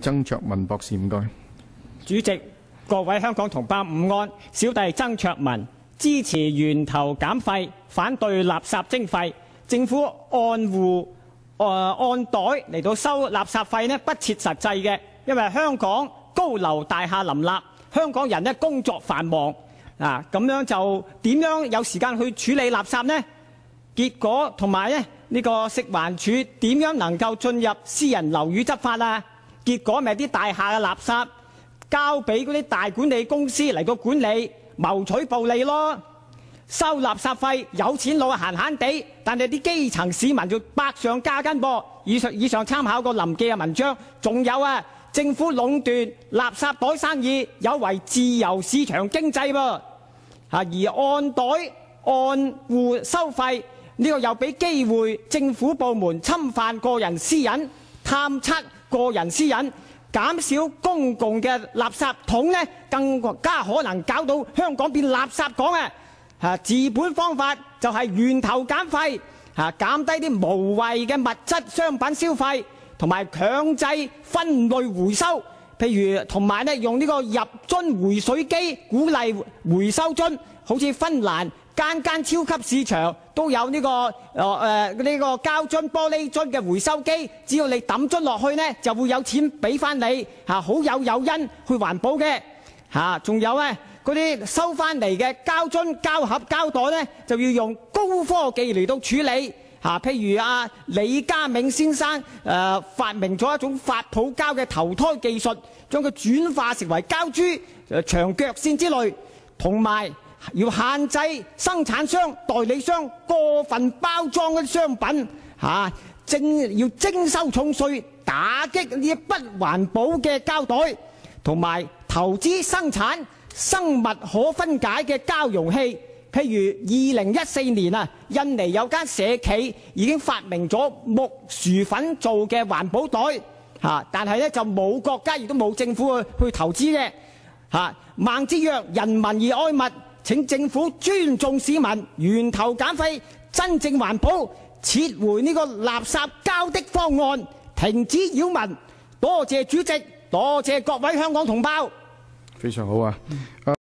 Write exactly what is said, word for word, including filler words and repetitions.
曾焯文博士，唔該。 主席，各位香港同胞午安，小弟曾焯文支持源頭減廢，反對垃圾徵費。政府按戶、呃、按袋嚟到收垃圾費呢，不切實際嘅，因為香港高樓大廈林立，香港人呢工作繁忙啊，咁樣就點樣有時間去處理垃圾呢？結果同埋呢呢個食環署點樣能夠進入私人樓宇執法啊？結果咪啲大廈嘅垃圾交俾嗰啲大管理公司嚟到管理，謀取暴利咯。收垃圾費有錢佬閒閒地，但係啲基層市民就百上加斤噃。以上以上參考過林記嘅文章，仲有啊，政府壟斷垃圾袋生意，有違自由市場經濟噃。啊，而按袋按戶收費呢個又俾機會政府部門侵犯個人私隱、探測個人私隱，減少公共嘅垃圾桶呢，更加可能搞到香港變垃圾港啊！啊，治本方法就係源頭減廢，啊減低啲無謂嘅物質商品消費，同埋強制分類回收，譬如同埋呢用呢個入樽回水機鼓勵回收樽，好似芬蘭間間超級市場都有呢、這個誒誒呢個膠樽、玻璃樽嘅回收機，只要你抌樽落去呢，就會有錢俾翻你，嚇、啊、好有誘因去環保嘅嚇。仲、啊、有咧嗰啲收翻嚟嘅膠樽、膠盒、膠袋呢，就要用高科技嚟到處理嚇、啊。譬如啊，李家銘先生誒、呃、發明咗一種發泡膠嘅投胎技術，將佢轉化成為膠珠、誒、呃、長腳線之類，同埋要限制生產商、代理商過分包裝嘅商品，嚇，徵要徵收重稅，打擊呢啲不環保嘅膠袋，同埋投資生產生物可分解嘅膠容器。譬如二零一四年啊，印尼有間社企已經發明咗木薯粉做嘅環保袋，嚇，但係咧就冇國家亦都冇政府去去投資嘅，嚇。孟之曰：人民而愛物。請政府尊重市民，源頭減廢，真正環保，撤回呢個垃圾膠的方案，停止擾民。多謝主席，多謝各位香港同胞。 非常好啊！